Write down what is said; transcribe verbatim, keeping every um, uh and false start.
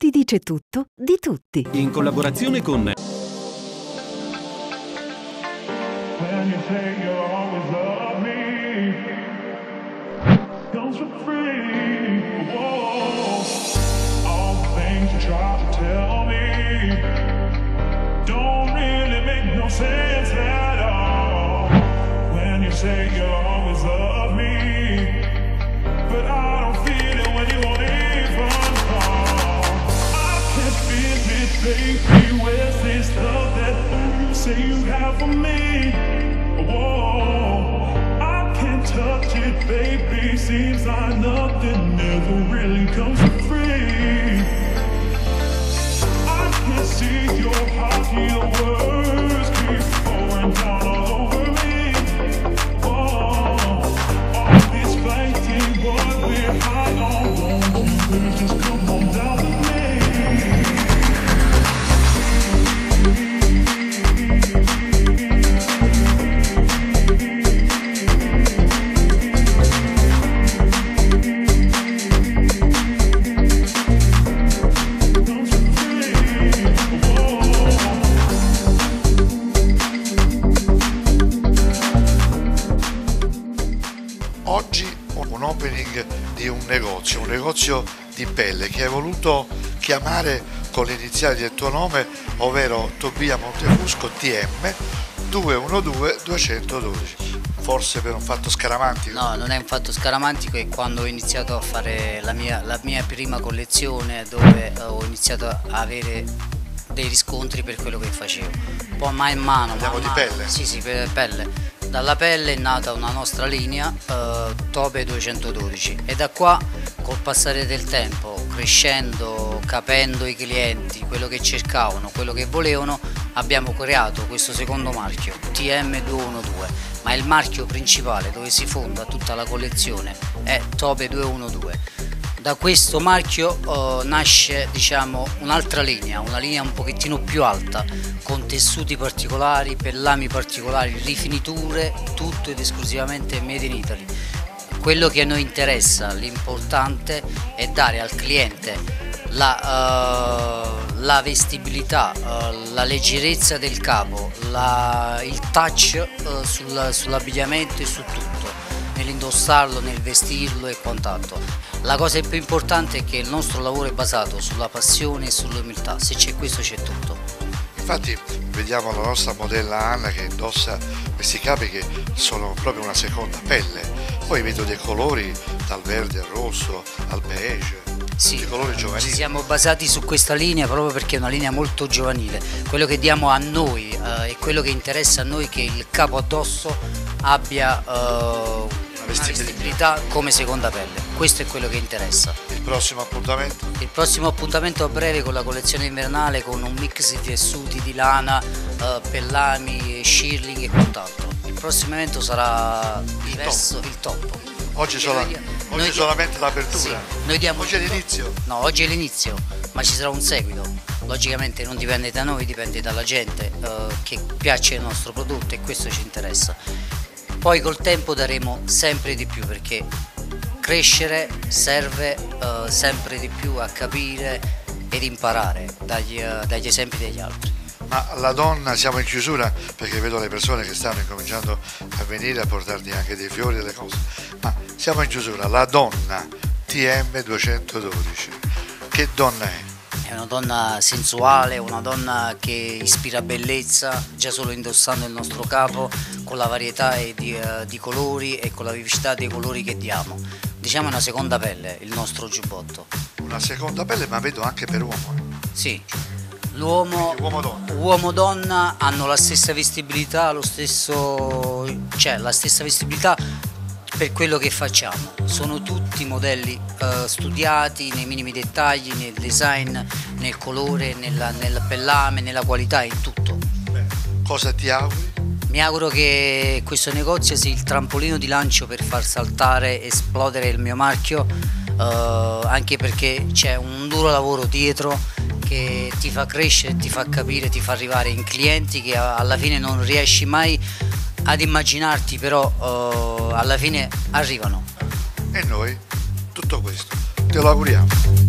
ti dice tutto di tutti. In collaborazione con When you say you always love me, comes for free. Whoa. All the things you try to tell me don't really make no sense at all. When you say you always love me, but I don't feel it when you won't even call. I can't feel it, baby. Where's this love that you say you have for me? Whoa, I can't touch it, baby. Seems like nothing ever really comes for free. I can't see your heart, your words keep pouring down all over me. Whoa, all this fighting, what we're high on, won't you please just come on down with me? Oggi un opening di un negozio, un negozio di pelle che hai voluto chiamare con le iniziali del tuo nome, ovvero Tobia Montefusco T M due uno due due uno due. Forse per un fatto scaramantico? No, non è un fatto scaramantico, è quando ho iniziato a fare la mia, la mia prima collezione, dove ho iniziato a avere dei riscontri per quello che facevo. Poi man mano, Parliamo man di mano, pelle? Sì, sì, per pelle. Dalla pelle è nata una nostra linea, eh, Tobe duecentododici, e da qua, col passare del tempo, crescendo, capendo i clienti, quello che cercavano, quello che volevano, abbiamo creato questo secondo marchio, T M duecentonove, ma il marchio principale dove si fonda tutta la collezione è Tobe duecentododici. Da questo marchio uh, nasce, diciamo, un'altra linea, una linea un pochettino più alta, con tessuti particolari, pellami particolari, rifiniture, tutto ed esclusivamente made in Italy. Quello che a noi interessa, l'importante è dare al cliente la, uh, la vestibilità, uh, la leggerezza del capo, la, il touch uh, sul, sull'abbigliamento e su tutto, nell'indossarlo, nel vestirlo e quant'altro. La cosa più importante è che il nostro lavoro è basato sulla passione e sull'umiltà, se c'è questo c'è tutto. Infatti vediamo la nostra modella Anna che indossa questi capi che sono proprio una seconda pelle, poi vedo dei colori dal verde al rosso al beige, Sì, dei colori giovanili. Ci siamo basati su questa linea proprio perché è una linea molto giovanile. Quello che diamo a noi eh, e quello che interessa a noi è che il capo addosso abbia eh, una vestibilità come seconda pelle. Questo è quello che interessa. Il prossimo appuntamento? Il prossimo appuntamento a breve con la collezione invernale, con un mix di tessuti di lana, eh, pellami, shearling e quant'altro. Il prossimo evento sarà diverso, il top. Il top. Oggi, E sola, noi- oggi noi- solamente l'apertura? Sì, noi diamo Oggi è tutto. l'inizio? No, oggi è l'inizio, ma ci sarà un seguito. Logicamente non dipende da noi, dipende dalla gente eh, che piace il nostro prodotto, e questo ci interessa. Poi col tempo daremo sempre di più, perché crescere serve eh, sempre di più a capire ed imparare dagli, eh, dagli esempi degli altri. Ma la donna, siamo in chiusura perché vedo le persone che stanno incominciando a venire a portarti anche dei fiori e le cose, ma siamo in chiusura, la donna T M duecentododici, che donna è? È una donna sensuale, una donna che ispira bellezza, già solo indossando il nostro capo, con la varietà e di, eh, di colori e con la vivacità dei colori che diamo. Diciamo una seconda pelle, il nostro giubbotto. Una seconda pelle, ma vedo anche per uomo. eh. Sì, l'uomo, Quindi uomo-donna. uomo-donna hanno la stessa vestibilità, lo stesso, cioè la stessa vestibilità per quello che facciamo. Sono tutti modelli eh, studiati nei minimi dettagli, nel design, nel colore, nella, nel pellame, nella qualità, in tutto. Beh, cosa ti auguri? Mi auguro che questo negozio sia il trampolino di lancio per far saltare, esplodere il mio marchio, eh, anche perché c'è un duro lavoro dietro che ti fa crescere, ti fa capire, ti fa arrivare in clienti che alla fine non riesci mai ad immaginarti, però eh, alla fine arrivano. E noi tutto questo te lo auguriamo.